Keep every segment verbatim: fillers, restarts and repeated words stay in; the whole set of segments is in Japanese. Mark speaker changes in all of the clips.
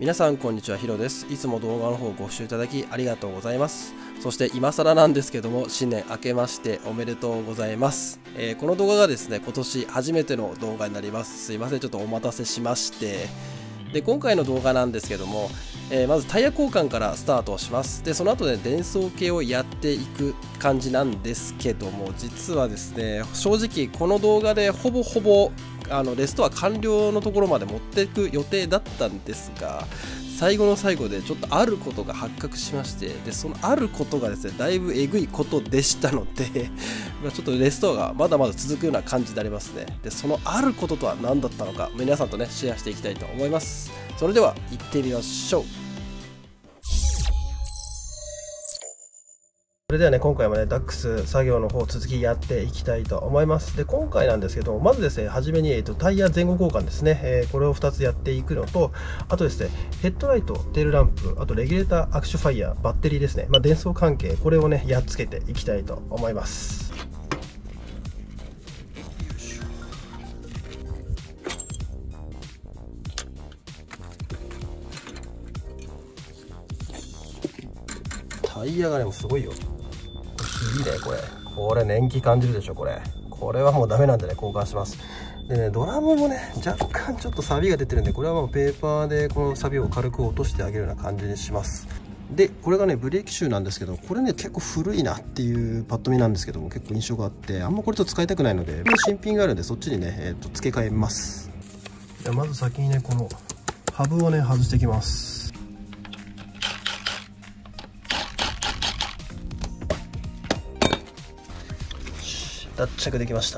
Speaker 1: 皆さんこんにちは、ヒロです。いつも動画の方をご視聴いただきありがとうございます。そして今更なんですけども、新年明けましておめでとうございます。えー、この動画がですね、今年初めての動画になります。すいません、ちょっとお待たせしまして。で、今回の動画なんですけども、えー、まずタイヤ交換からスタートします。で、その後ね、電装系をやっていく感じなんですけども、実はですね、正直この動画でほぼほぼあのレストア完了のところまで持っていく予定だったんですが、最後の最後でちょっとあることが発覚しまして、でそのあることがですね、だいぶえぐいことでしたのでちょっとレストアがまだまだ続くような感じになりますね。でそのあることとは何だったのか、皆さんとねシェアしていきたいと思います。それでは行ってみましょう。それではね、今回もね、ダックス 作業の方続きやっていきたいと思います。で、今回なんですけども、まずですね、初めに、えーと、タイヤ前後交換ですね、えー、これをふたつやっていくのと、あとですね、ヘッドライト、テールランプ、あとレギュレーター、アクションファイヤー、バッテリーですね、まあ、電装関係、これをね、やっつけていきたいと思います。タイヤがね、もうすごいよ。いいね、これ。これ年季感じるでしょ、これ。これはもうダメなんでね、交換します。でね、ドラムもね、若干ちょっと錆が出てるんで、これはもうペーパーでこの錆を軽く落としてあげるような感じにします。で、これがね、ブレーキシューなんですけど、これね、結構古いなっていうパッと見なんですけども、結構印象があって、あんまこれと使いたくないので、新品があるんで、そっちにね、えー、と付け替えます。ではまず先にね、このハブをね、外していきます。脱着できました。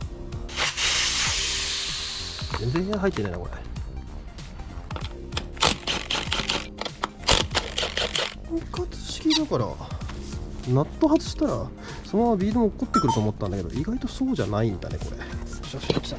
Speaker 1: 全然部屋入ってないな、これ。分割式だからナット外したらそのままビードも落っこってくると思ったんだけど、意外とそうじゃないんだね、これ。よしよし、来た。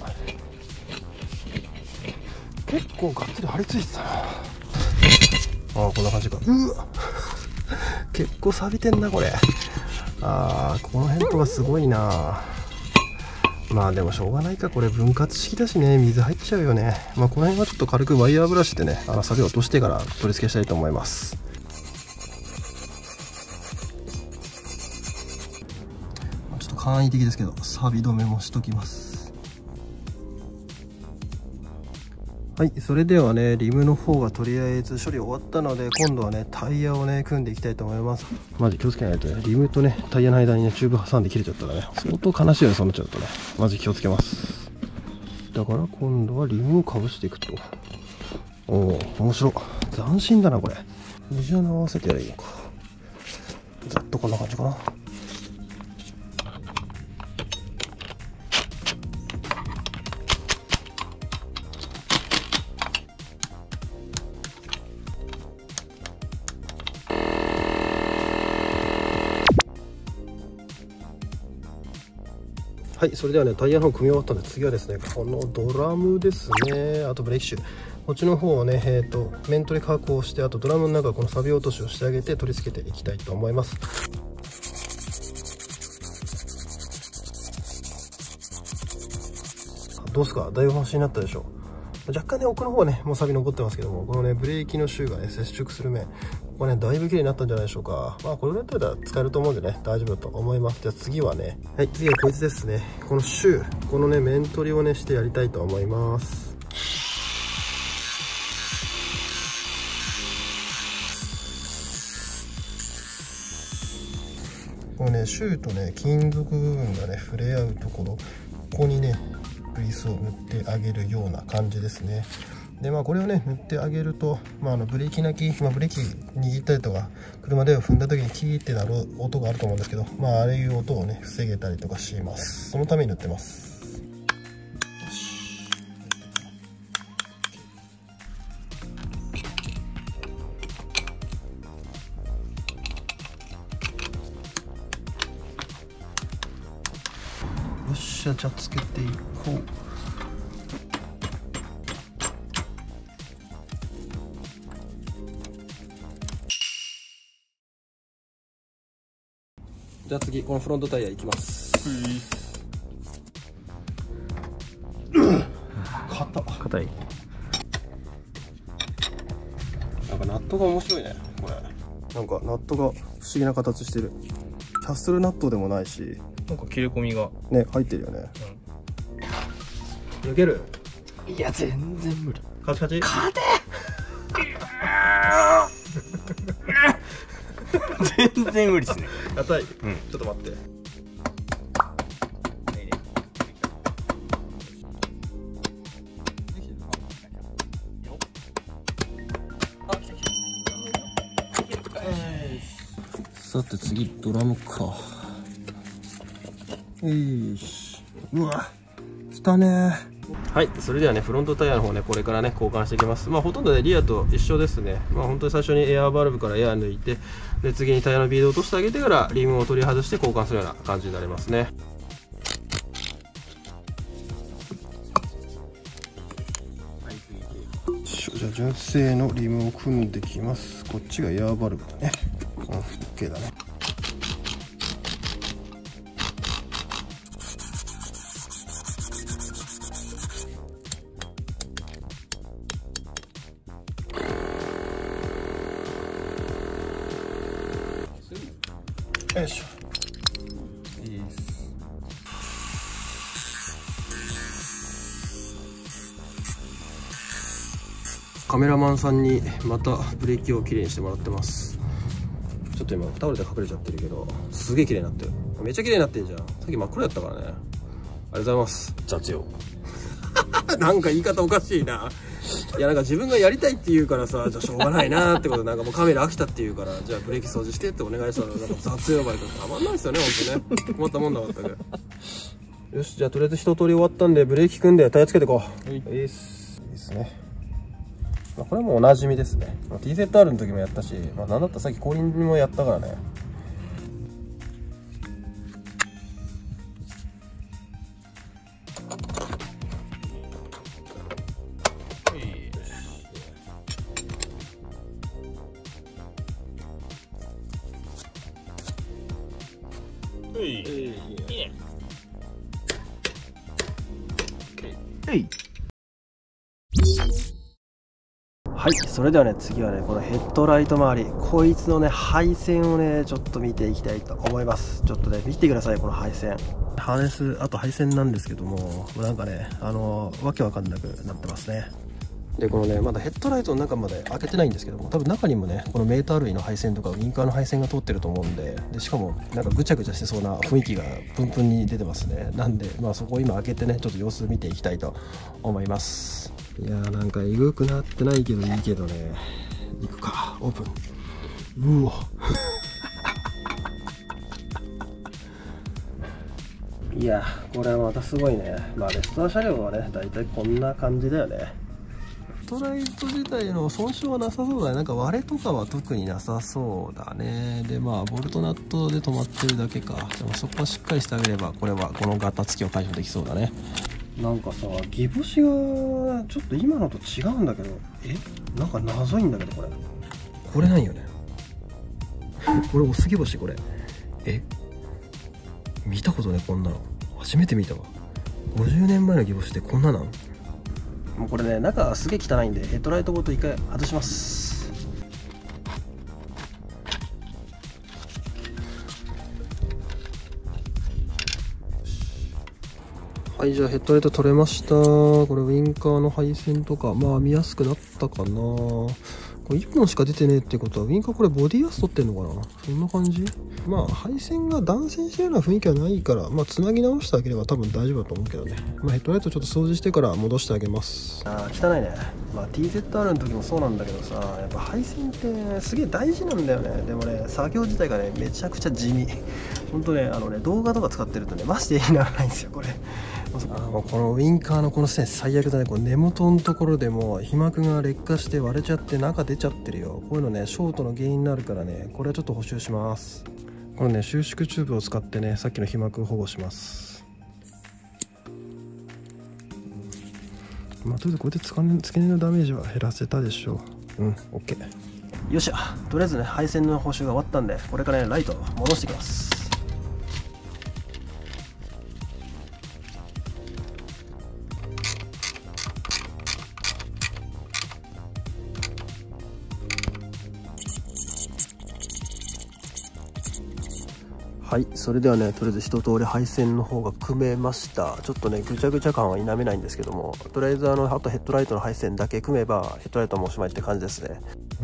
Speaker 1: 結構がっつり張り付いてたな。ああ、こんな感じか。うわ結構錆びてんな、これ。あー、この辺とかすごいな。まあでもしょうがないか、これ分割式だしね、水入っちゃうよね。まあこの辺はちょっと軽くワイヤーブラシでね、あの錆を落としてから取り付けしたいと思います。ちょっと簡易的ですけど、錆止めもしときます。はい、それではね、リムの方がとりあえず処理終わったので、今度はね、タイヤをね、組んでいきたいと思います。マジ気をつけないとね、リムとね、タイヤの間にね、チューブ挟んで切れちゃったらね、相当悲しいよね、そうなっちゃうとね。マジ気をつけます。だから今度はリムをかぶしていくと。おお、面白い。斬新だな、これ。二重の合わせてやればいいのか。ざっとこんな感じかな。はい、それではね、タイヤの方組み終わったので、次はですね、このドラムですね、あとブレーキシュー、こっちの方をね、えーと、面取り加工して、あとドラムの中、この錆落としをしてあげて、取り付けていきたいと思います。どうすか、だいぶマシになったでしょう。若干ね、奥の方はね、もう錆残ってますけども、このね、ブレーキのシューがね、接触する面、ここね、だいぶ綺麗になったんじゃないでしょうか。まあ、これだったら使えると思うんでね、大丈夫だと思います。じゃあ次はね、はい、次はこいつですね。このシュー、このね、面取りをね、してやりたいと思います。このね、シューとね、金属部分がね、触れ合うところ、ここにね、グリースを塗ってあげるような感じですね。でまあこれをね塗ってあげると、まあ、あのブレーキ鳴き、まあ、ブレーキ握ったりとか車で踏んだ時にキーってなる音があると思うんですけど、まあああいう音をね防げたりとかします。そのために塗ってます。よっしゃ、じゃあつけていこう。じゃあ次、このフロントタイヤいきます。硬い。 かナットが面白いねこれ。なんかナットが不思議な形してる。キャッスルナットでもないし、
Speaker 2: なんか切れ込みが
Speaker 1: ね入ってるよね。
Speaker 2: うん、抜ける？
Speaker 1: いや全然無理。
Speaker 2: カチカチ。
Speaker 1: 勝て
Speaker 2: 全然無理ですね。
Speaker 1: 硬い。
Speaker 2: うん、
Speaker 1: ちょっと待って。さて次ドラムか。よし。うわ来たね。はい、それではねフロントタイヤの方ねこれからね交換していきます。まあほとんどねリアと一緒ですね。まあ本当に最初にエアーバルブからエアー抜いて、で次にタイヤのビードを落としてあげてからリムを取り外して交換するような感じになりますね。じゃあ純正のリムを組んできます。こっちがエアーバルブだね。うん、OK だね。よいしょ。いいです。カメラマンさんにまたブレーキをきれいにしてもらってます。ちょっと今タオルで隠れちゃってるけど、すげえ綺麗になってる。めっちゃ綺麗になってんじゃん。さっき真っ黒やったからね。ありがとうございます。
Speaker 2: 雑用。
Speaker 1: なんか言い方おかしいな。いやなんか自分がやりたいって言うからさ、じゃあしょうがないなってことで、なんかもうカメラ飽きたって言うから、じゃあブレーキ掃除してってお願いしたら、なんか雑用バイクたまんないですよね、ほんとね。困ったもんだかったけど。よし、じゃあとりあえず一通り終わったんで、ブレーキ組んでタイヤつけていこう。はい。いいです。いいですね。まあ、これもおなじみですね。ティーゼットアール の時もやったし、まあ、なんだったらさっき後輪もやったからね。
Speaker 2: はい。
Speaker 1: はい、それではね次はねこのヘッドライト周り、こいつのね配線をねちょっと見ていきたいと思います。ちょっとね見てください、この配線。ハーネスあと配線なんですけども、なんかねあのわけわかんなくなってますね。でこのねまだヘッドライトの中まで開けてないんですけども、多分中にもねこのメーター類の配線とかウインカーの配線が通ってると思うんで、でしかもなんかぐちゃぐちゃしてそうな雰囲気がプンプンに出てますね。なんでまあそこを今開けてねちょっと様子見ていきたいと思います。いやーなんかえぐくなってないけどいいけどね。いくか、オープン。うわいやこれはまたすごいね。まあレストア車両はねだいたいこんな感じだよね。ヘッドライト自体の損傷はなさそうだね。なんか割れとかは特になさそうだね。でまあボルトナットで止まってるだけか。でもそこはしっかりしてあげればこれはこのガタつきを解消できそうだね。なんかさギボシがちょっと今のと違うんだけど、えなんか謎いんだけど、これこれなんよね。これオスギボシ、これえ見たことね、こんなの初めて見たわ。ごじゅうねんまえのギボシってこんななん。もうこれね中すげえ汚いんでヘッドライトごと一回外します。はい、じゃあヘッドライト取れました。これウインカーの配線とかまあ見やすくなったかな。これいっぽんしか出てねえってことはウインカーこれボディアース取ってんのかな。そんな感じ。まあ配線が断線してるような雰囲気はないから、まあつなぎ直してあげれば多分大丈夫だと思うけどね。まあヘッドライトちょっと掃除してから戻してあげます。あー汚いね。まあ ティーゼットアール の時もそうなんだけどさ、やっぱ配線ってすげえ大事なんだよね。でもね作業自体がねめちゃくちゃ地味。ほんとねあのね動画とか使ってるとねマジでいいならないんですよこれ。あもうこのウインカーのこの線最悪だね。この根元のところでも皮膜が劣化して割れちゃって中出ちゃってるよ。こういうのねショートの原因になるからね、これはちょっと補修します。このね収縮チューブを使ってねさっきの皮膜保護します。まあとりあえずこれで付け根のダメージは減らせたでしょう。うん OK。 よっしゃ、とりあえずね配線の補修が終わったんでこれからねライト戻していきます。 はい、それではね、とりあえず一通り配線の方が組めました。ちょっとね、ぐちゃぐちゃ感は否めないんですけども、とりあえずあの、あとヘッドライトの配線だけ組めば、ヘッドライトもおしまいって感じですね。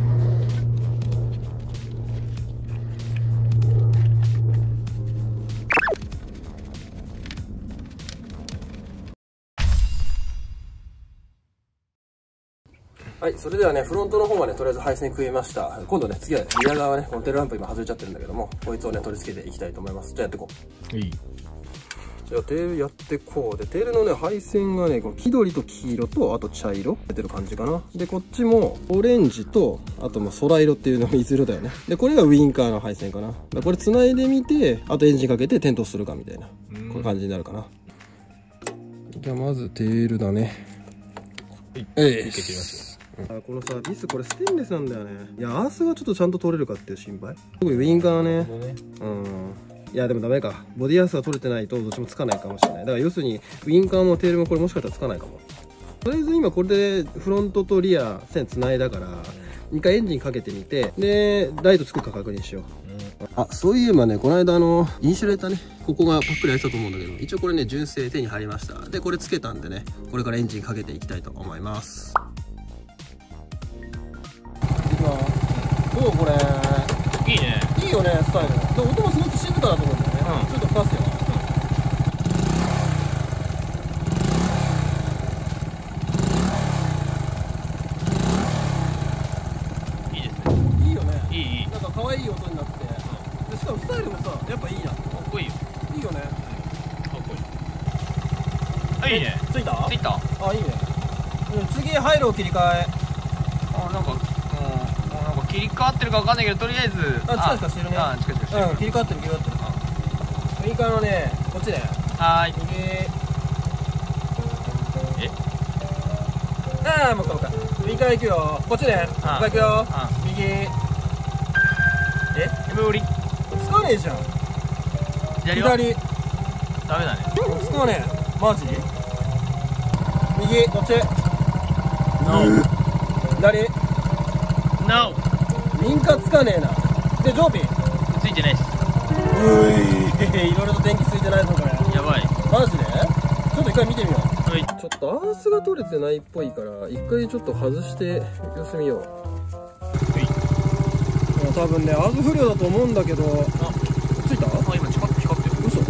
Speaker 1: はい、それではね、フロントの方はね、とりあえず配線組めました。今度ね、次はリア側はね、このテールランプ今外れちゃってるんだけども、こいつをね、取り付けていきたいと思います。じゃあやっていこう。いい。じゃあテールやってこう。で、テールのね、配線がね、この黄緑と黄色と、あと茶色出てる感じかな。で、こっちもオレンジと、あとまあ空色っていうのも水色だよね。で、これがウインカーの配線かな。だこれ繋いでみて、あとエンジンかけて点灯するかみたいな、こういう感じになるかな。じゃあまずテールだね。はい、えい。このさ、ビスこれステンレスなんだよね。いや、アースがちょっとちゃんと取れるかっていう心配。特にウインカーね。うん。いや、でもダメか。ボディアースが取れてないとどっちもつかないかもしれない。だから要するに、ウインカーもテールもこれもしかしたらつかないかも。とりあえず今これでフロントとリア線つないだから、一回エンジンかけてみて、で、ライトつくか確認しよう。あ、そういえばね、この間あの、インシュレーターね、ここがパックリ開いてたと思うんだけど、一応これね、純正手に入りました。で、これつけたんでね、これからエンジンかけていきたいと思います。どうこれいいね。いいよね、スタイル。で音もすごく静かだと思うんだよね。うん、ちょっと吹かすよ。うん、いいですね。いいよね。いいいい。なんか可愛い音になって、でしかもスタイルもさ、やっぱいいな。かっこいいよ。いいよね。かっこいい。あ、いいね。ついた？ついた。あ、いいね。うん、次廃炉切り替え。あ、なんか。切り替わってるかわかんないけど、とりあえずあ、チカチカしてるね。あ、チカチカしてる。うん、切り替わってる、切り替わってる。ウインカーのね、こっちね。はーい。右。えああ、もうかもか。ウインカー行くよ。こっちね。こっち行くよ。右。え無理。つかねえじゃん。左。ダメだね。つかねえ。マジ右、こっち。ノー。左。ノー。ウインカーつかねえな。で、常備ついてないっす。ういいろいろと電気ついてないぞこれ。やばい。マジでちょっと一回見てみよう。はい。ちょっとアースが取れてないっぽいから一回ちょっと外して様子見よう。はい。もう多分ねアース不良だと思うんだけど。あ、ついた？あ、今光って光ってる。嘘。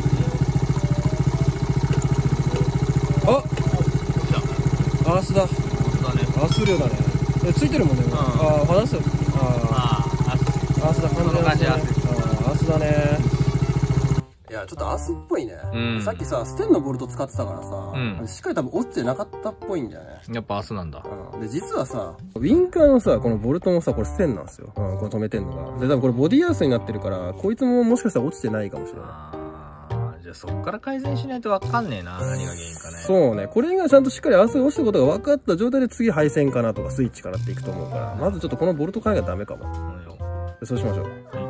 Speaker 1: あ、アースだ。アースだね。アース不良だね。え、ついてるもんね。ああ、離す。ああ、アースだ、この感じ。アースだね。いや、ちょっとアースっぽいね。うん、さっきさ、ステンのボルト使ってたからさ、うん、しっかり多分落ちてなかったっぽいんだよね。やっぱアースなんだ。うん、で、実はさ、ウィンカーのさ、このボルトもさ、これステンなんですよ。うん、これ止めてんのが。で、多分これボディアースになってるから、こいつももしかしたら落ちてないかもしれない。あー、じゃあそっから改善しないとわかんねえな、何が原因かね。そうね、これがちゃんとしっかりアースが落ちたことが分かった状態で次配線かなとかスイッチかなっていくと思うから、まずちょっとこのボルト変えがダメかも。うん、そうしましょう。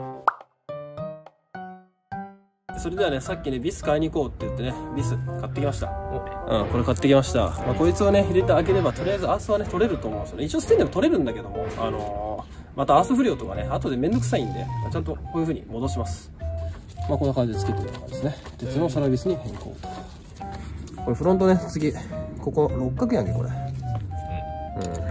Speaker 1: はい、それではね、さっきね、ビス買いに行こうって言ってね、ビス買ってきました。うん、これ買ってきました。まあ、こいつをね、入れてあげれば、とりあえずアースはね、取れると思うんですよね。一応ステンでも取れるんだけども、あのー、またアース不良とかね、後でめんどくさいんで、ちゃんとこういう風に戻します。まあ、こんな感じでつけてるような感じですね。鉄のサラビスに変更と。これフロントね、次、ここ六角やんけ、これ。うん。ちょ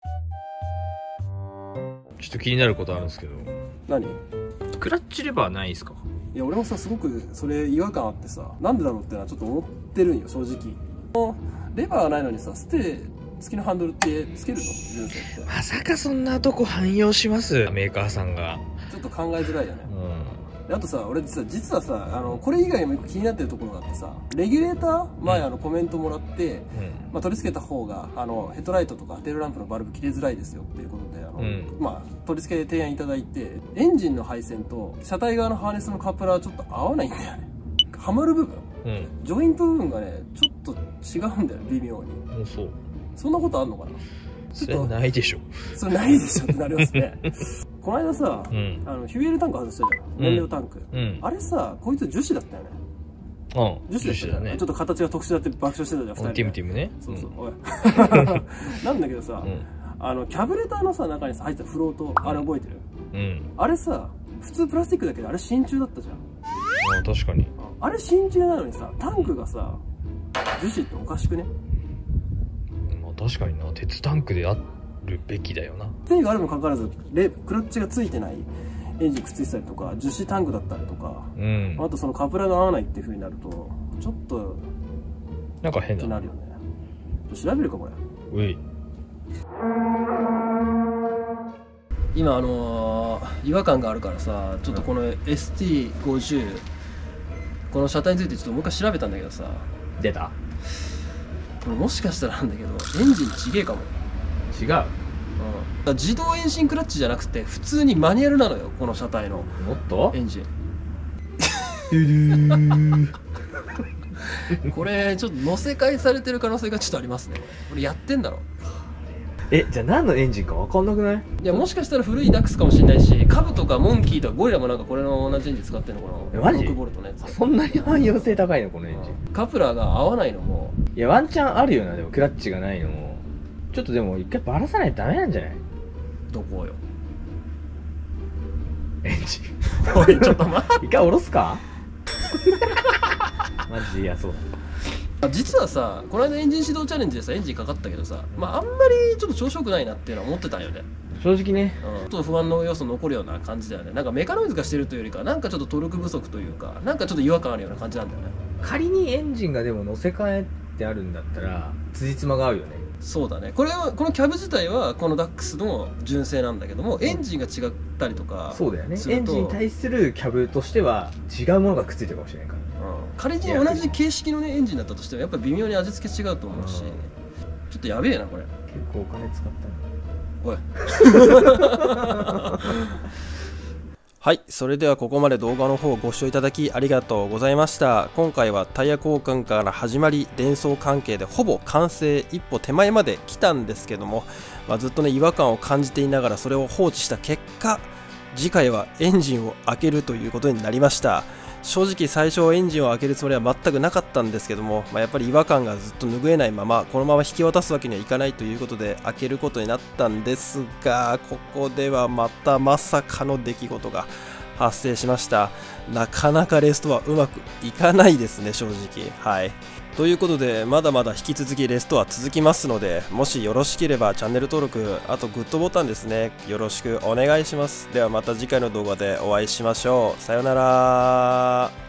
Speaker 1: っと気になることあるんですけど。何？クラッチレバーないですか？いや、俺もさ、すごくそれ違和感あってさ、なんでだろうってのはちょっと思ってるんよ、正直。レバーがないのにさ、ステ付きのハンドルってつけるの？純正って。まさかそんなとこ汎用します？メーカーさんが。ちょっと考えづらいよね。うん。あとさ、俺実は実はさ、あのこれ以外にも気になってるところがあってさ、レギュレーター前あのコメントもらって、うん、まあ、取り付けた方があのヘッドライトとかテールランプのバルブ切れづらいですよっていうことで、あの、うん、まあ取り付けで提案いただいて、エンジンの配線と車体側のハーネスのカップラーちょっと合わないんだよね。はまる部分、うん、ジョイント部分がねちょっと違うんだよ、微妙に。うん、そう。そんなことあんのかな？それないでしょ。それないでしょってなりますね。この間さ、うん、あのフュエルタンク外したじゃん、燃料タンク、うん、あれさ、こいつ樹脂だったよね。うん、樹脂だね。ちょっと形が特殊だって爆笑してたじゃん、ふたりで。ティムティムね。そうそう、おい。なんだけどさ、あのキャブレターのさ中にさ入ってたフロート、あれ覚えてる？うん。あれさ、普通プラスチックだけどあれ真鍮だったじゃん。
Speaker 2: あ確かに。
Speaker 1: あれ真鍮なのにさ、タンクがさ樹脂っておかしくね。
Speaker 2: まあ確かにな、鉄タンクであるべきだよな。
Speaker 1: 繊維があるにもかかわらずレクラッチがついてないエンジンくっついてたりとか、樹脂タンクだったりとか、
Speaker 2: うん、
Speaker 1: あとそのカプラーが合わないっていう風になるとちょっと
Speaker 2: なんか変だ
Speaker 1: なるよね。調べるかこれ。
Speaker 2: うい。
Speaker 1: 今あのー、違和感があるからさ、ちょっとこの エスティーごじゅう、この車体についてちょっともう一回調べたんだけどさ、
Speaker 2: 出た。
Speaker 1: これもしかしたらなんだけどエンジンちげえかも。
Speaker 2: 違う、
Speaker 1: うん、自動遠心クラッチじゃなくて普通にマニュアルなのよ、この車体の
Speaker 2: もっと
Speaker 1: エンジンこれちょっと乗せ替えされてる可能性がちょっとありますね。これやってんだろ。
Speaker 2: え、じゃあ何のエンジンか分かんなくない？
Speaker 1: いや、もしかしたら古いダックスかもしれないし、カブとかモンキーとかゴリラもなんかこれの同じエンジン使ってるのかな。
Speaker 2: えマジ？
Speaker 1: ろくボルトのやつ。
Speaker 2: そんなに汎用性高いのこのエンジン。
Speaker 1: カプラーが合わないのも、
Speaker 2: いやワンチャンあるよな。でもクラッチがないのもちょっとでも一回バラさないとダメなんじゃない？
Speaker 1: どこよ
Speaker 2: エンジ
Speaker 1: ンおいちょっと待って
Speaker 2: 一回下ろすかマジで嫌そうだ。
Speaker 1: 実はさ、この間エンジン始動チャレンジでさエンジンかかったけどさ、まああんまりちょっと調子よくないなっていうのは思ってたんよね。
Speaker 2: 正直ね、
Speaker 1: うん、ちょっと不安の要素残るような感じだよね。なんかメカノイズがしてるというよりか、なんかちょっとトルク不足というか、なんかちょっと違和感あるような感じなんだよね。
Speaker 2: 仮にエンジンがでも乗せ替えってあるんだったら辻褄が合うよね。
Speaker 1: そうだね。これはこのキャブ自体はこのダックスの純正なんだけども、エンジンが違ったりとか、
Speaker 2: そうだよね。エンジンに対するキャブとしては違うものがくっついてるかもしれないから、
Speaker 1: うん、仮に同じ形式の、ね、エンジンだったとしてもやっぱり微妙に味付け違うと思うし、うん、ちょっとやべえなこれ。
Speaker 2: 結構お金使ったんだ。
Speaker 1: おいはい、それではここまで動画の方をご視聴いただきありがとうございました。今回はタイヤ交換から始まり、電装関係でほぼ完成一歩手前まで来たんですけども、まあ、ずっとね違和感を感じていながらそれを放置した結果、次回はエンジンを開けるということになりました。正直最初エンジンを開けるつもりは全くなかったんですけども、まあ、やっぱり違和感がずっと拭えないままこのまま引き渡すわけにはいかないということで開けることになったんですが、ここではまたまさかの出来事が発生しました。なかなかレストはうまくいかないですね、正直。はい。ということで、まだまだ引き続きレストは続きますので、もしよろしければチャンネル登録、あとグッドボタンですね、よろしくお願いします。ではまた次回の動画でお会いしましょう。さようなら。